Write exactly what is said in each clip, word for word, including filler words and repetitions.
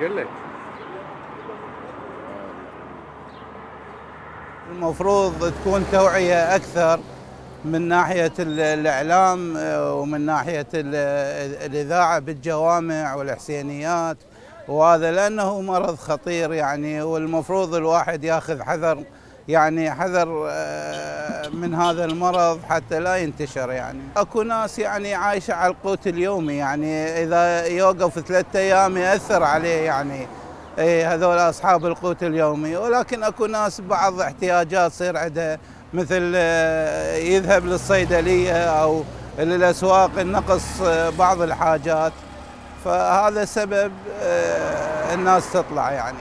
قل لك المفروض تكون توعية أكثر من ناحية الإعلام ومن ناحية الإذاعة بالجوامع والحسينيات، وهذا لأنه مرض خطير يعني، والمفروض الواحد ياخذ حذر يعني حذر من هذا المرض حتى لا ينتشر. يعني اكو ناس يعني عايشة على القوت اليومي، يعني إذا يوقف ثلاثة أيام يأثر عليه يعني ايه هذول اصحاب القوت اليومي، ولكن اكو ناس بعض احتياجات تصير عندها مثل يذهب للصيدليه او للاسواق النقص بعض الحاجات، فهذا سبب الناس تطلع يعني.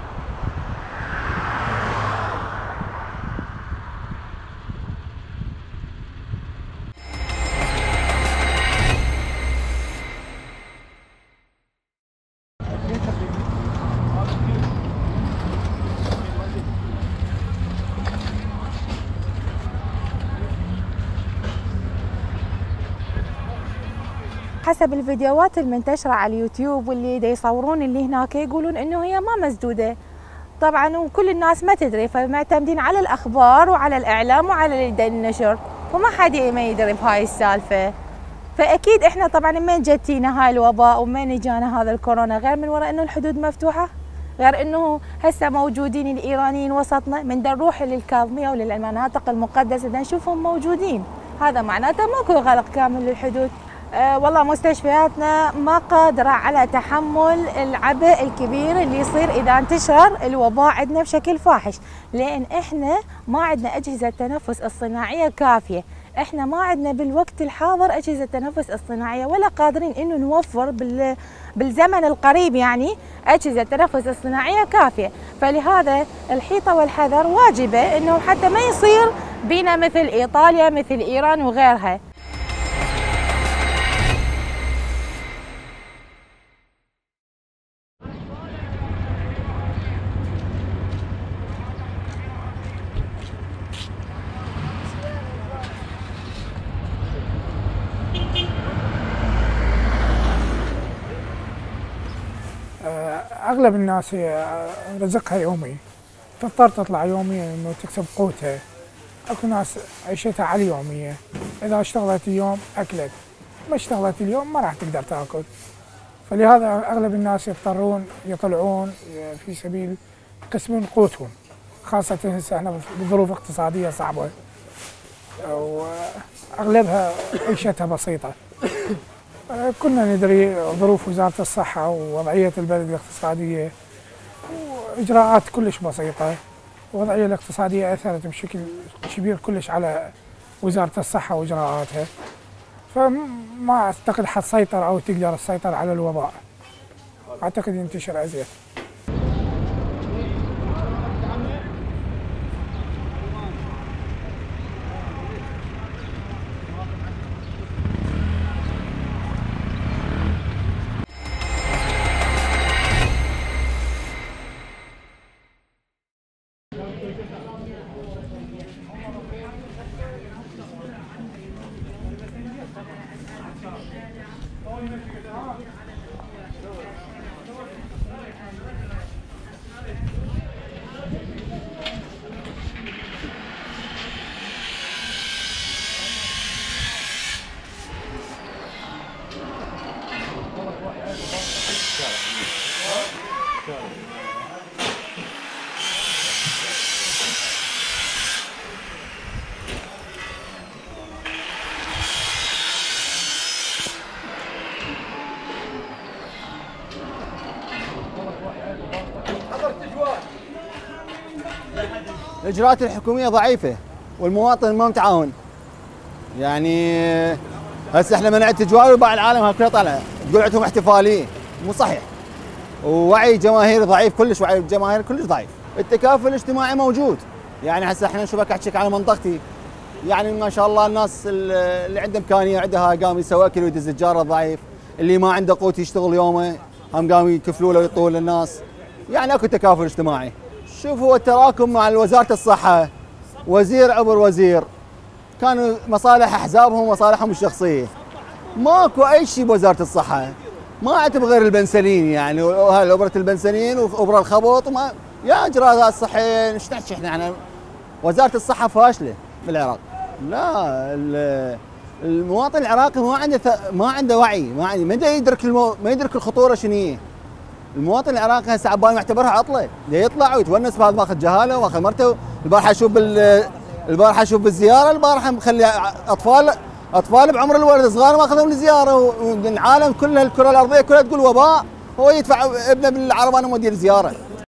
حسب الفيديوهات المنتشرة على اليوتيوب واللي دا يصورون اللي هناك يقولون انه هي ما مسدودة طبعا، وكل الناس ما تدري، فمعتمدين على الاخبار وعلى الاعلام وعلى النشر، وما حد ما يدري بهاي السالفة. فاكيد احنا طبعا من جتينا هاي الوباء ومن اجانا هذا الكورونا غير من وراء انه الحدود مفتوحة، غير انه هسه موجودين الايرانيين وسطنا، من دا نروح للكاظمية وللمناطق المقدسة دا نشوفهم موجودين، هذا معناته ماكو غلق كامل للحدود. أه والله مستشفياتنا ما قادرة على تحمل العبء الكبير اللي يصير إذا انتشر الوباء عندنا بشكل فاحش، لأن إحنا ما عندنا أجهزة تنفس اصطناعية كافية، إحنا ما عندنا بالوقت الحاضر أجهزة تنفس اصطناعية، ولا قادرين إنه نوفر بالزمن القريب يعني أجهزة تنفس اصطناعية كافية، فلهذا الحيطة والحذر واجبة إنه حتى ما يصير بينا مثل إيطاليا مثل إيران وغيرها. اغلب الناس رزقها يومي، تضطر تطلع يوميا انه تكسب قوتها. اكو ناس عيشتها على اليوميه، اذا اشتغلت اليوم اكلت، ما اشتغلت اليوم ما راح تقدر تاكل، فلهذا اغلب الناس يضطرون يطلعون في سبيل يقسمون قوتهم، خاصه هسه احنا بظروف اقتصاديه صعبه واغلبها عيشتها بسيطه. كنا ندري ظروف وزارة الصحة ووضعية البلد الاقتصادية وإجراءات كلش بسيطة، والوضعية الاقتصادية أثرت بشكل كبير كلش على وزارة الصحة وإجراءاتها، فما أعتقد حتسيطر أو تقدر تسيطر على الوباء، أعتقد ينتشر أزيد. الإجراءات الحكومية ضعيفة والمواطن ما متعاون. يعني هسه احنا منع التجوال وباع العالم هكذا طالع تقول عندهم احتفالية، مو صحيح. ووعي الجماهير ضعيف كلش، وعي الجماهير كلش ضعيف. التكافل الاجتماعي موجود، يعني هسه احنا نشوفك احكيك على منطقتي، يعني ما شاء الله الناس اللي عنده امكانية عندها قام يسوي اكل ويدز الجار الضعيف، اللي ما عنده قوت يشتغل يومه هم قاموا يكفلوا له ويطول للناس، يعني اكو تكافل اجتماعي. شوفوا التراكم مع وزارة الصحة، وزير عبر وزير، كانوا مصالح احزابهم ومصالحهم الشخصية، ماكو اي شيء بوزارة الصحة، ما عتب غير البنسلين يعني، وهاي ابره البنسلين وابره الخبط وما يا اجراءات صحيه. ايش نحكي احنا احنا وزاره الصحه فاشله بالعراق. لا المواطن العراقي ما عنده ما عنده وعي، ما عنده ما يدرك المو... ما يدرك الخطوره شنو هي. المواطن العراقي هسه عبال ما يعتبرها عطله، يطلع ويتونس بهذا، ماخذ جهاله وماخذ مرته. البارحه اشوف بال البارحه اشوف بالزياره، البارحه مخلي اطفال اطفال بعمر الولد صغار ماخذهم لزياره، والعالم كلها الكره الارضيه كلها تقول وباء، هو يدفع ابنه بالعربانه موديه لزياره.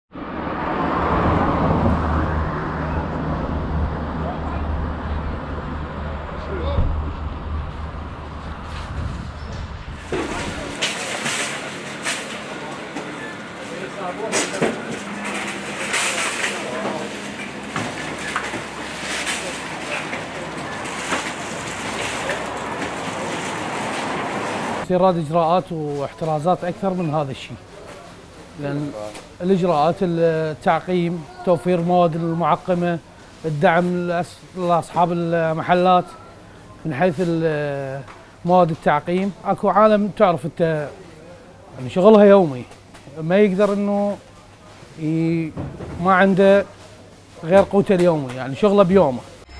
استيراد اجراءات واحترازات اكثر من هذا الشيء، لان الاجراءات التعقيم، توفير مواد المعقمه، الدعم لاصحاب المحلات من حيث مواد التعقيم. اكو عالم تعرف انت يعني شغلها يومي، ما يقدر انه ما عنده غير قوته اليومي، يعني شغله بيومه.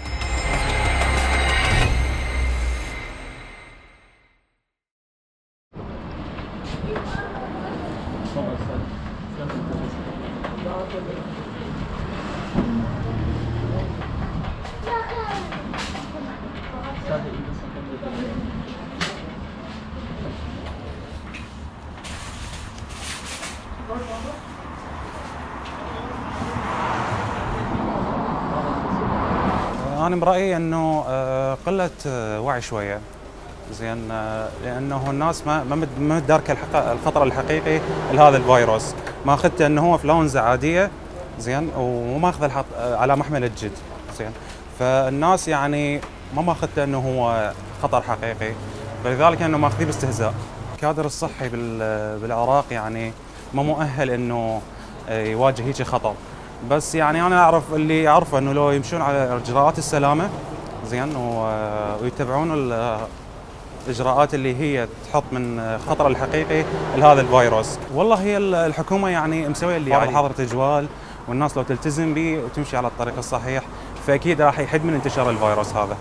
أنا برأيي أنه قلة وعي شوية، زين، لأنه الناس ما ما متداركة الخطر الحقيقي لهذا الفيروس، ماخذته أنه هو انفلونزا عادية، زين، وماخذ على محمل الجد، زين، فالناس يعني ما ماخذته أنه هو خطر حقيقي، فلذلك أنه ماخذيه باستهزاء. الكادر الصحي بالعراق يعني ما مؤهل أنه يواجه هيك خطر، بس يعني انا اعرف اللي اعرفه انه لو يمشون على اجراءات السلامه، زين، ويتبعون الاجراءات اللي هي تحط من الخطر الحقيقي لهذا الفيروس. والله هي الحكومه يعني مسويه اللي على حظر تجوال، والناس لو تلتزم به وتمشي على الطريق الصحيح فاكيد راح يحد من انتشار الفيروس هذا.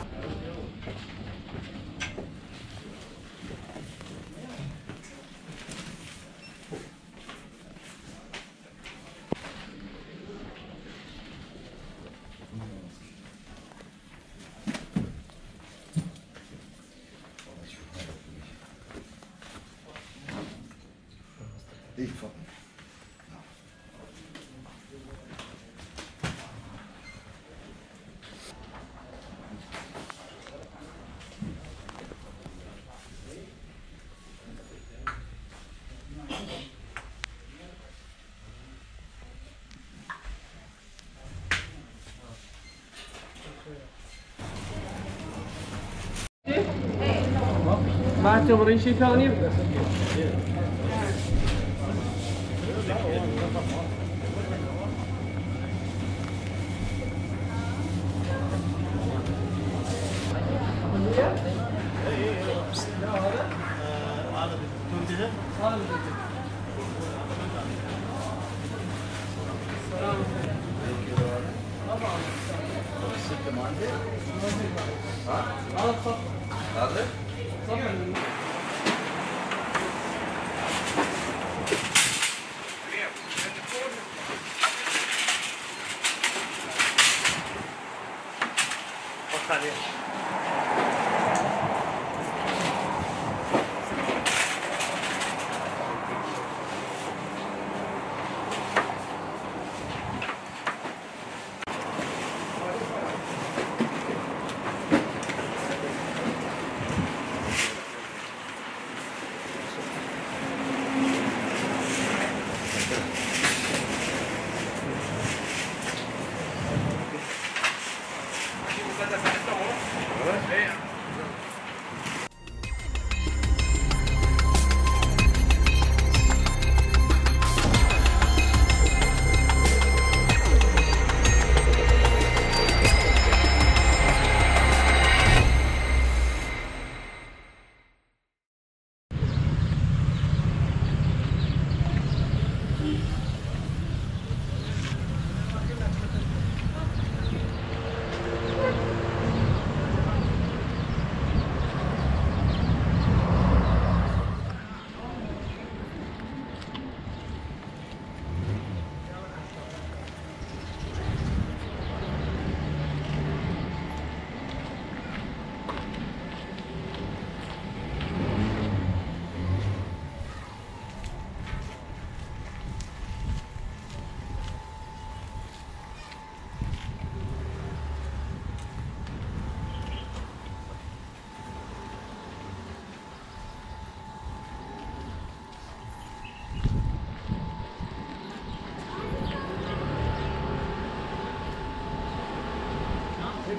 ايه اتفضل. ما تعتبرين شيء ثاني؟ Gracias.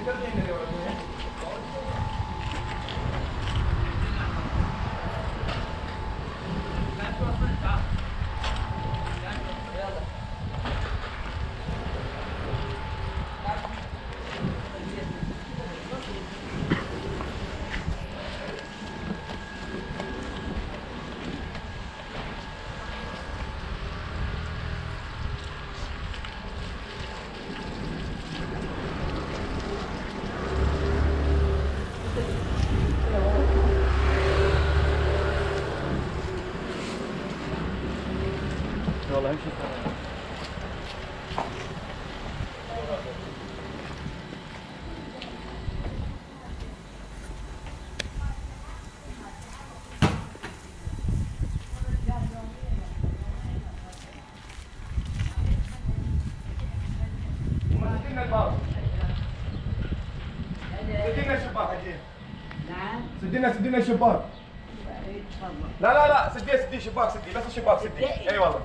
والله امشي. سدينا الباب. سدينا الشباك حجين. نعم. سدينا سدينا الشباك. لا لا لا سدي سدي شباك سدي بس الشباك سدي. اي والله.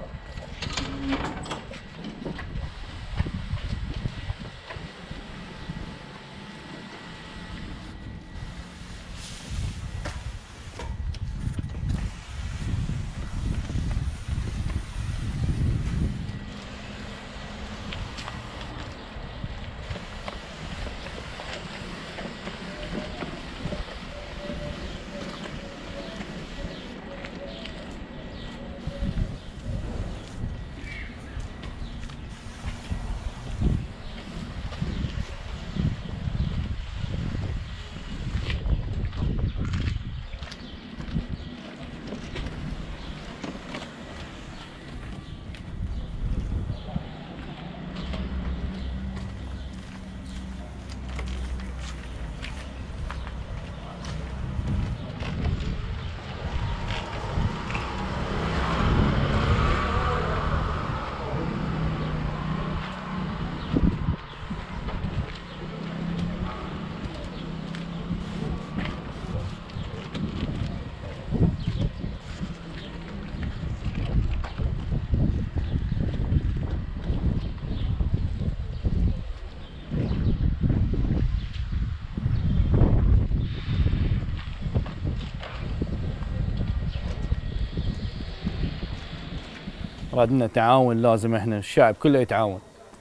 رادنا تعاون، لازم احنا الشعب كله يتعاون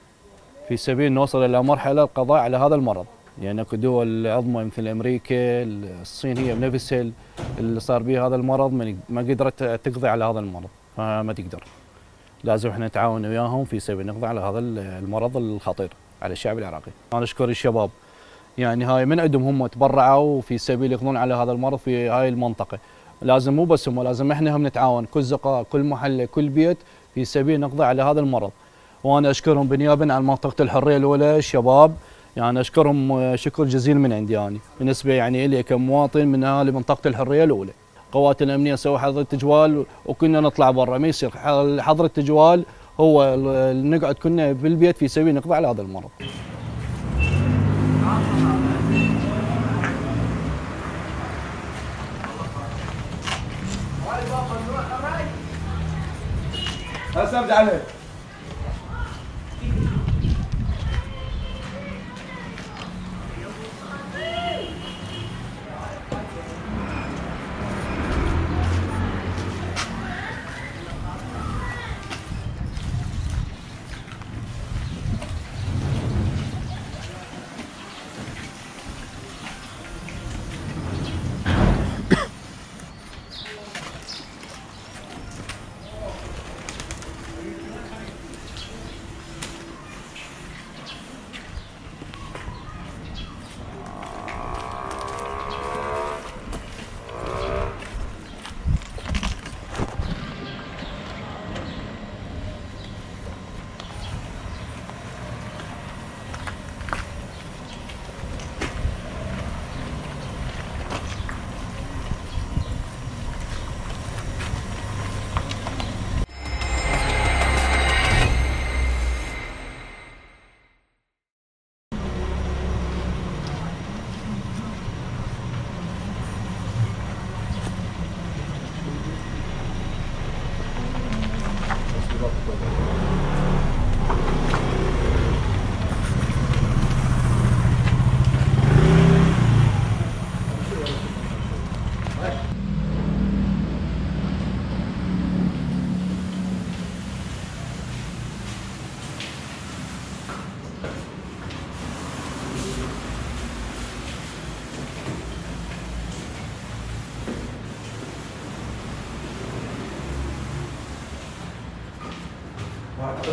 في سبيل نوصل الى مرحله القضاء على هذا المرض، لان يعني اكو دول عظمى مثل امريكا، الصين هي بنفسها اللي صار بها هذا المرض ما قدرت تقضي على هذا المرض، فما تقدر. لازم احنا نتعاون وياهم في سبيل نقضي على هذا المرض الخطير على الشعب العراقي. انا اشكر الشباب، يعني هاي من عندهم هم تبرعوا في سبيل يقضون على هذا المرض في هاي المنطقه. لازم مو بس هم، لازم احنا هم نتعاون، كل زقاق، كل محله، كل بيت في سبيل نقضي على هذا المرض. وانا اشكرهم بنيابه عن منطقه الحريه الاولى الشباب، يعني اشكرهم شكر جزيل من عندي يعني بالنسبه يعني لي كمواطن من اهالي منطقه الحريه الاولى. قوات الامنيه سووا حظر تجوال وكنا نطلع برا، ما يصير حظر التجوال هو نقعد كنا بالبيت في سبيل نقضي على هذا المرض. هسه ابدا عليه.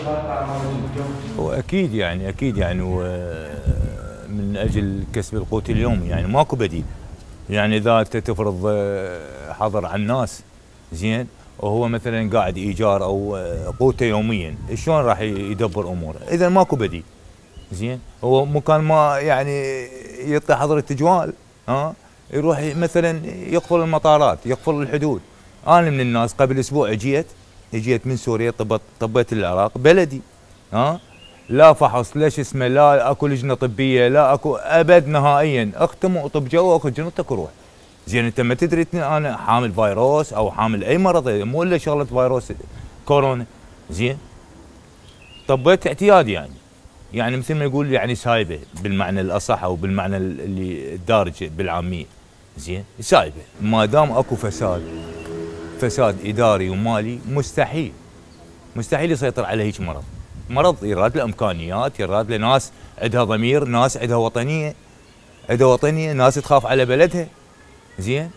واكيد يعني اكيد يعني من اجل كسب القوت اليومي يعني ماكو بديل. يعني اذا انت تفرض حظر على الناس زين وهو مثلا قاعد ايجار او قوته يوميا، شلون راح يدبر اموره؟ اذا ماكو بديل. زين هو مكان ما يعني يعطي حظر التجوال ها يروح مثلا يقفل المطارات، يقفل الحدود. انا من الناس قبل اسبوع اجيت اجيت من سوريا، طبت طبيت العراق بلدي ها لا فحص لا شو اسمه، لا اكو لجنه طبيه، لا اكو ابد نهائيا. اختم واطب جوا واخذ جنطتك وروح. زين انت ما تدري انا حامل فيروس او حامل اي مرض، مو الا شغله فيروس كورونا. زين طبيت اعتيادي يعني يعني مثل ما يقول يعني سايبه بالمعنى الاصح او بالمعنى اللي الدارج بالعاميه. زين سايبه ما دام اكو فساد فساد اداري ومالي مستحيل مستحيل يسيطر على هيك مرض. مرض يراد له امكانيات، يراد له ناس عندها ضمير، ناس عندها وطنيه، عندها وطنيه، ناس تخاف على بلدها. زين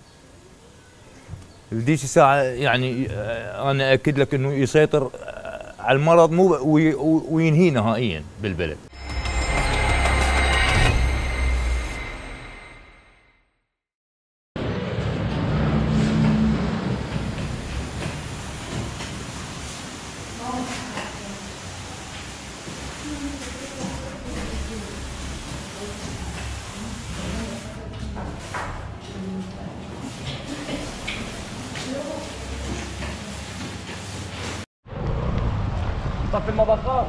بديش الساعه يعني انا اكد لك انه يسيطر على المرض مو وينهي نهائيا بالبلد. طفي المضخات.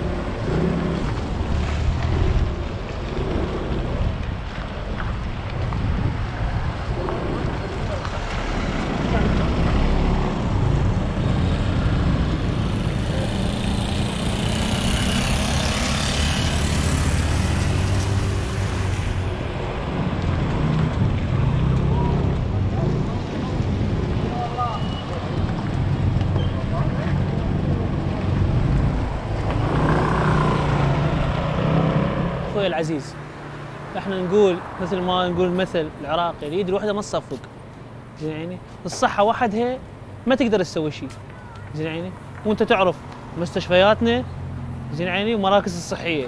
اخوي العزيز، احنا نقول مثل ما نقول المثل العراقي، اليد الوحده ما تصفق. زين يعني الصحه وحدها ما تقدر تسوي شيء. زين يعني وانت تعرف مستشفياتنا زين يعني ومراكز الصحيه،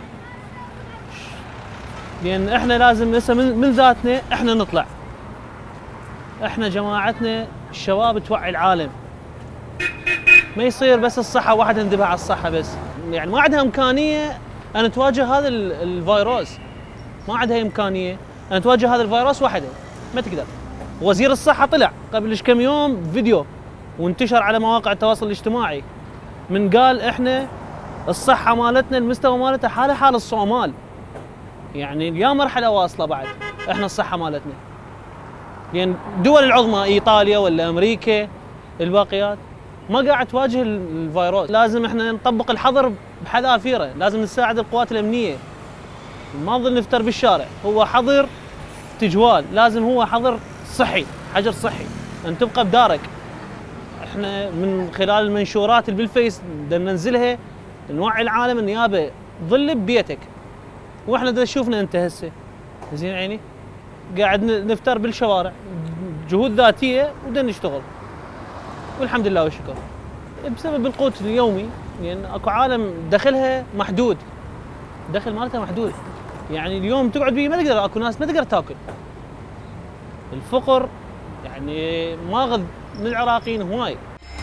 لان احنا لازم هسه من, من ذاتنا احنا نطلع. احنا جماعتنا الشباب توعي العالم، ما يصير بس الصحه وحدها ندبها على الصحه بس. يعني ما عندها امكانيه أن تواجه هذا الفيروس، ما عندها إمكانية أن تواجه هذا الفيروس وحدها، ما تقدر. وزير الصحة طلع قبل كم يوم فيديو وانتشر على مواقع التواصل الاجتماعي من قال إحنا الصحة مالتنا المستوى مالتها حالة حال الصومال. يعني يا مرحلة واصلة بعد إحنا الصحة مالتنا، لأن الدول العظمى إيطاليا ولا أمريكا الباقيات ما قاعد تواجه الفيروس. لازم احنا نطبق الحظر بحذافيره، لازم نساعد القوات الامنيه، ما نظل نفتر بالشارع. هو حظر تجوال، لازم هو حظر صحي، حجر صحي، ان تبقى بدارك. احنا من خلال المنشورات اللي بالفيس بدنا ننزلها نوعي العالم ان يابا ظل ببيتك. واحنا دا شوفنا انت هسه زين عيني قاعد نفتر بالشوارع، جهود ذاتيه ودا نشتغل والحمد لله والشكر. بسبب القوت اليومي، لان يعني اكو عالم دخلها محدود، دخل مالتها محدود. يعني اليوم تقعد بيه ما تقدر، اكو ناس ما تقدر تاكل. الفقر يعني ماخذ من العراقيين هواي.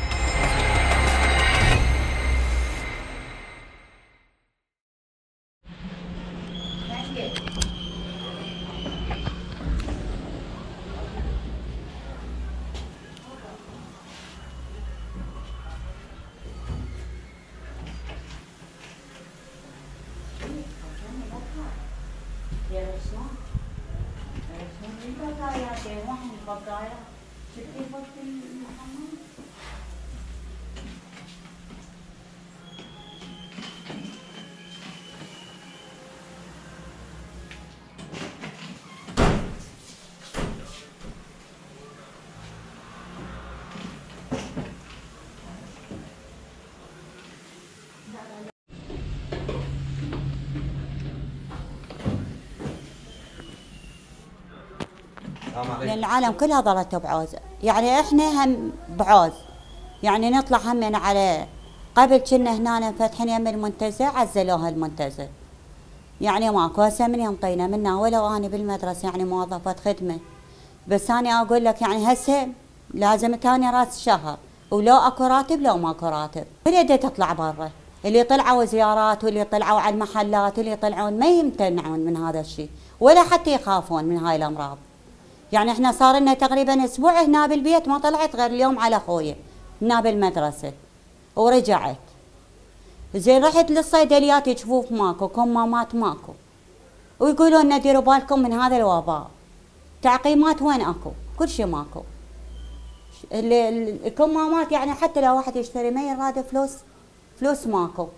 لأن العالم كلها ظلت بعوز، يعني احنا هم بعوز، يعني نطلع همنا على قبل كنا هنا فاتحين يم المنتزه عزلوها المنتزه. يعني ماكو هسه من ينطينا منا ولو انا بالمدرسه يعني موظفه خدمه. بس انا اقول لك يعني هسه لازم تاني راس الشهر ولو اكو راتب لو ماكو راتب. اللي تطلع برا، اللي طلعوا زيارات واللي طلعوا على المحلات واللي يطلعون ما يمتنعون من هذا الشيء ولا حتى يخافون من هاي الامراض. يعني احنا صار لنا تقريبا اسبوع هنا بالبيت ما طلعت غير اليوم على اخويا هنا بالمدرسه ورجعت. زين رحت للصيدليات يشوفوك ماكو، كمامات ماكو، ويقولون لنا ديروا بالكم من هذا الوباء. تعقيمات وين اكو؟ كل شيء ماكو. الكمامات يعني حتى لو واحد يشتري ما يراد فلوس، فلوس ماكو.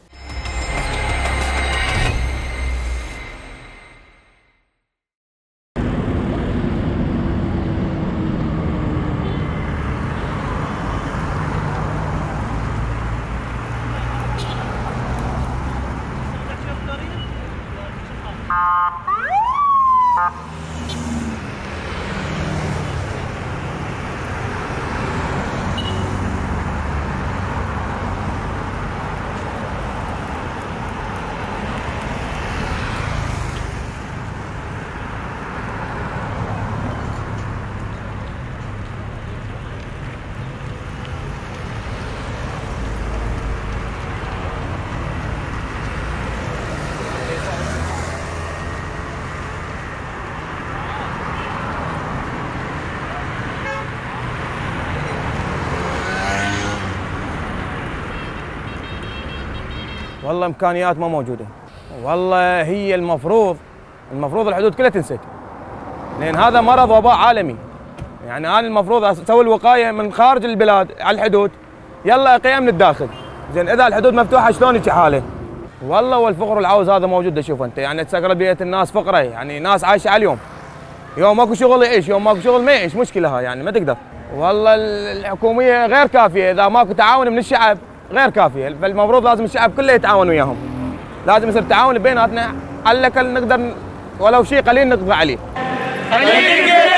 والله امكانيات ما موجوده. والله هي المفروض المفروض الحدود كلها تنسد، لان هذا مرض وباء عالمي. يعني انا المفروض اسوي الوقايه من خارج البلاد على الحدود، يلا اقيها من الداخل. زين اذا الحدود مفتوحه شلون يجي حاله؟ والله والفقر والعوز هذا موجود. شوف انت يعني تسكر بيت الناس فقره، يعني ناس عايشه على اليوم، يوم ماكو شغل يعيش، يوم ماكو شغل ما يعيش. مشكله هاي يعني ما تقدر. والله الحكوميه غير كافيه، اذا ماكو تعاون من الشعب غير كافيه، فالمفروض لازم الشعب كله يتعاون وياهم. لازم يصير تعاون بيناتنا على الاقل نقدر ولو شيء قليل نقضي عليه.